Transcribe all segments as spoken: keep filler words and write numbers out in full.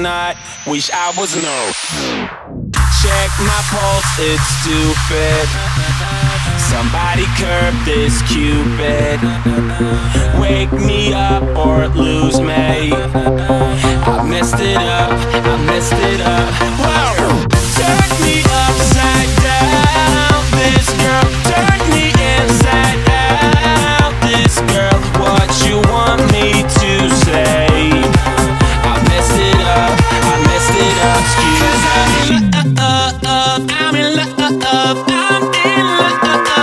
tonight. Wish I was no. Check my pulse, it's stupid. Somebody curb this Cupid. Wake me up or lose me. I messed it up, I messed it up. Whoa! Turn me upside down, this girl. Turn me inside out, this girl. What you want me to say? I messed it up, I messed it up. Excuse me. I'm in love, I'm in love, I'm in love.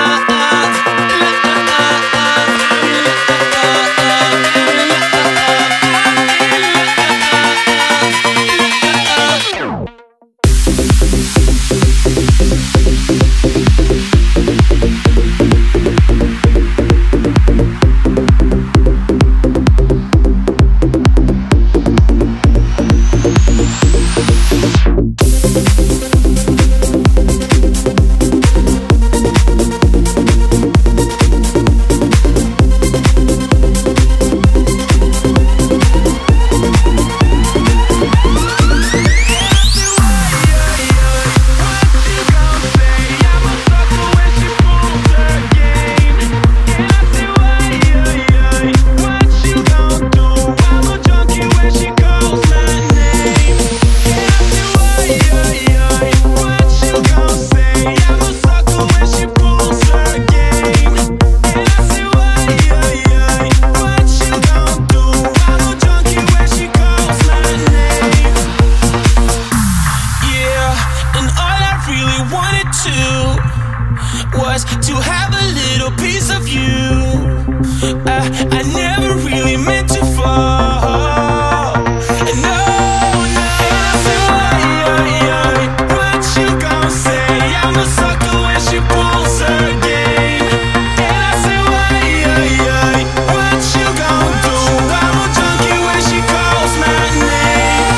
Was to have a little piece of you. I, I never really meant to fall. And no, no, and I say, why, what you gon' say? I'm a sucker when she pulls her game. And I say, why, what you gon' do? I'm a junkie when she calls my name.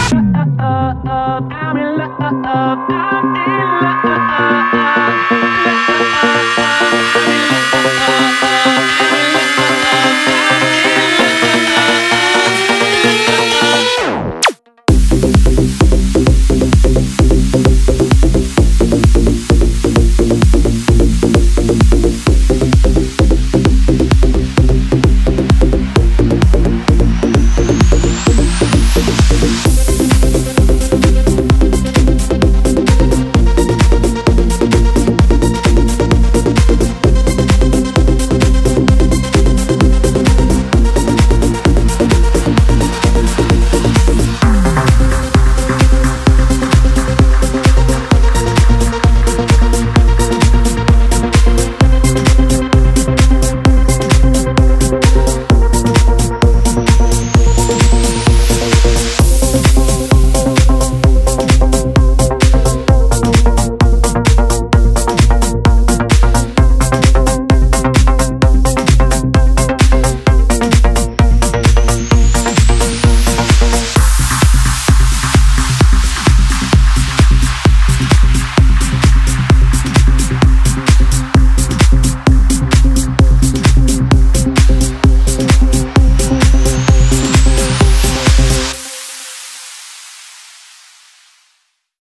I'm in love, I'm in love.